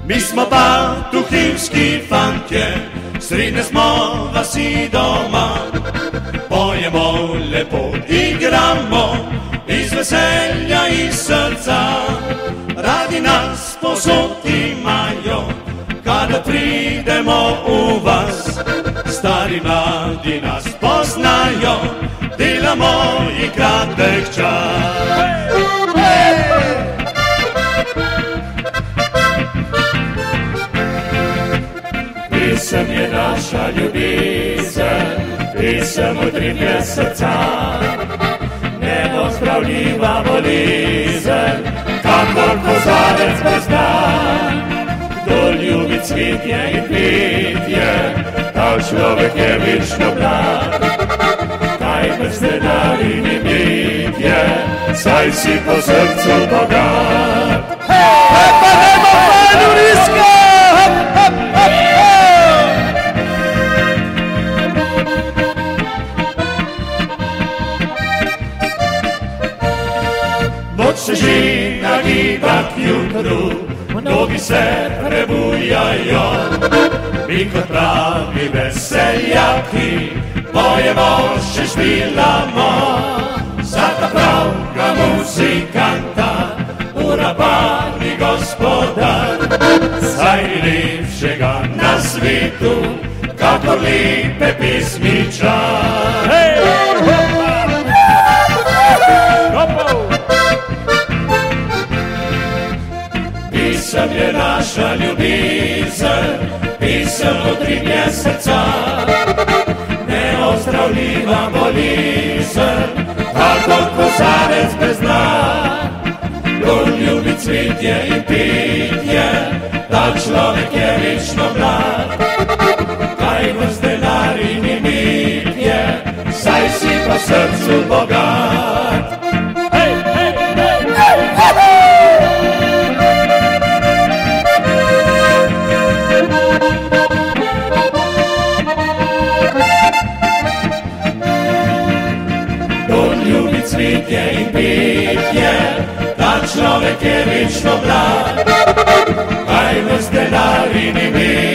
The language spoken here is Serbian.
Mi smo Batuhivski fantje, srednje smo vas i doma. Pojemo, lepo igramo, iz veselja i srca. Radi nas posud imajo, kada pridemo u vas. Stari mladi nas poznajo, delamo i kratek čas. Pisem je naša ljubizen, pisem u 3 mjeseca. Neozdravljiva bolizen, kako kozarec bez dna. Kdo ljubi cvitje i pitje, tal človek je vično blag. Taj bez denari ni bitje, saj si po srcu bogat. Pa nema fajnu riska! Noć se ži nagiba k jutru, mnogi se prebujaju. Mi kod pravi veseljaki, pojemo še špilamo. Sada pravga muzikanta, urabani gospodar. Najljepšega na svitu, kako lipe pismičar. Pisem je naša ljubizen, pisem u 3 mjeseca. Neozdravljiva bolizen, kako kozarec bez dna. Ko ljubi cvitje i pitje, ta človek je vično mlad. Kaj vrst denari ni mitje, saj si po srcu bogat. Cvitje i pitje, ta človek je vično mlad. Kaj vrst denari ni mitje,